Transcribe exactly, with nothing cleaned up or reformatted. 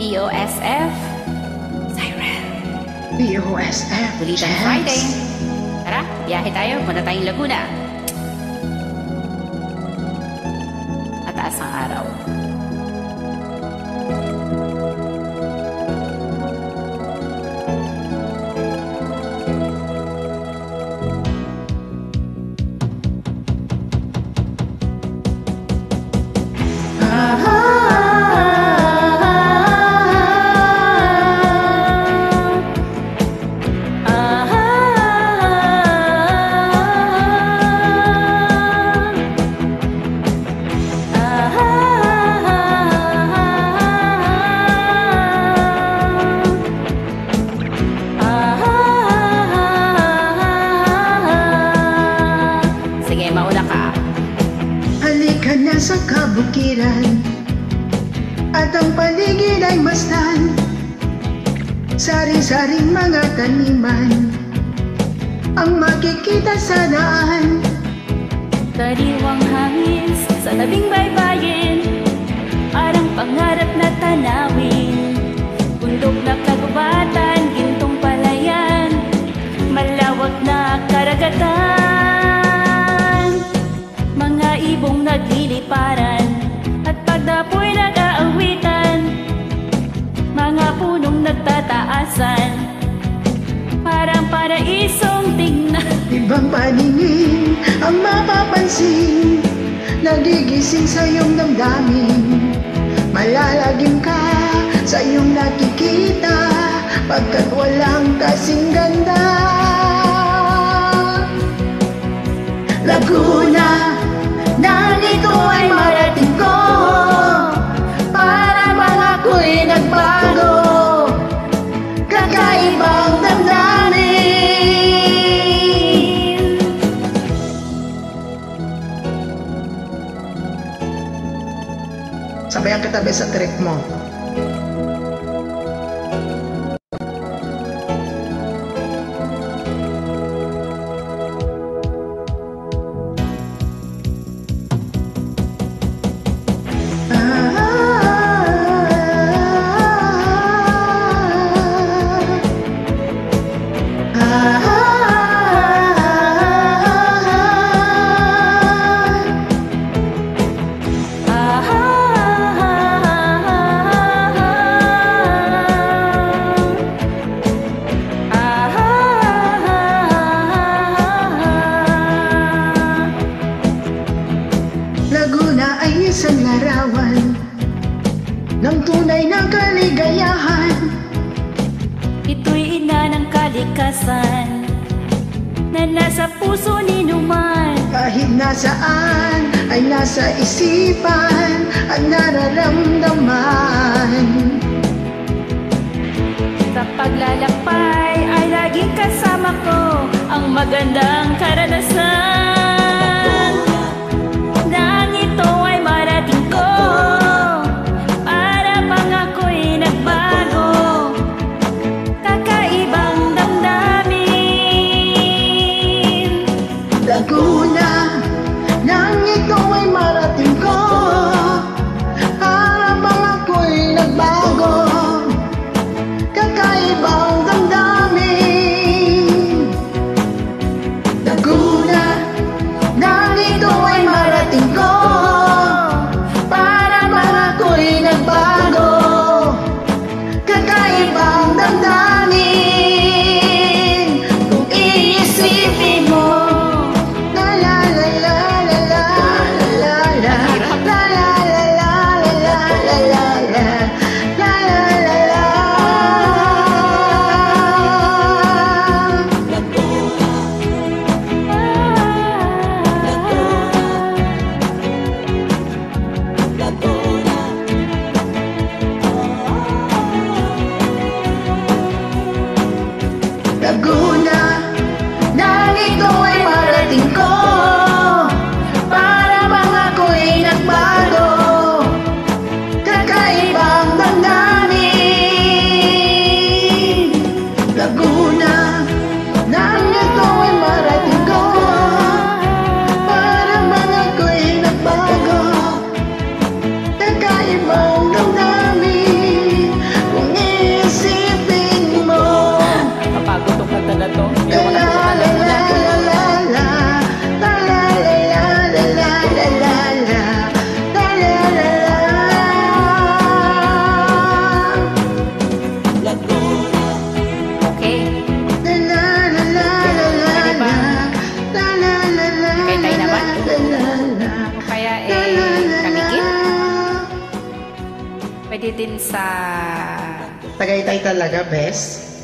B O S F, Siren. B O S F, Bulitan Friday. Tara, biyahe tayo. Punta tayong Laguna. Mataas ang araw. Sa kabukiran at ang paligid ay masdan, sari-saring mga taniman ang makikita sa daan. Sariwang hangin sa tabing baybayin, parang pangarap na tanawin. Bundok na kagubatan, gintong palayan, malawak na karagatan. Mga ibong nagliliparan at pagdapoy nag-aawitan, mga punong nagtataasan, parang paraisong tignan. Ibang paningin ang mapapansin, nagigising sa iyong damdamin. Malalagim ka sa iyong nakikita, pagkat walang kasing ganda. Laguna, nandito ay marating ko, para bang ako'y nagbago, kakaibang damdamin. Sabayan kita ba sa trip mo? Laguna ay isang larawan ng tunay na kaligayahan. Ito'y ina ng kalikasan na nasa puso ni numan. Kahit nasaan ay nasa isipan at nararamdaman. Sa paglalakbay ay laging kasama ko ang magandang karanasan. Nang ito ay marating ko, para bang ako'y nagbago, kakaibang damdamin. Laguna, nang ito ay marating ko, para bang ako'y nagbago, kakaibang damdamin. Laguna, nang ito ay marating ko, para bang ako'y nagbago, kakaibang damdamin. Kung iisipin mo, la la la la la la la la la la la la la la la la la la la. Laguna, nang ito ay marating ko, para bang ako'y nagbago, kakaibang damdamin. Laguna, nang ito ay marating ko, para bang ako'y nagbago, kakaibang damdamin. Pwede din sa... Tagaytay talaga, best.